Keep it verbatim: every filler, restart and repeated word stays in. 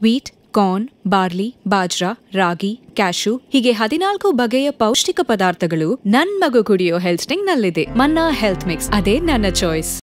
Wheat, corn, barley, ಬಾಜ್ರಾ, ರಾಗಿ, cashew ಹೀಗೆ ಹದಿನಾಲ್ಕು ಬಗೆಯ ಪೌಷ್ಟಿಕ ಪದಾರ್ಥಗಳು ನನ್ ಮಗು ಕುಡಿಯೋ ಹೆಲ್ತ್ ಡ್ರಿಂಕ್ ನಲ್ಲಿದೆ. ಮನ್ನಾ ಹೆಲ್ತ್ ಮಿಕ್ಸ್, ಅದೇ ನನ್ನ ಚಾಯ್ಸ್.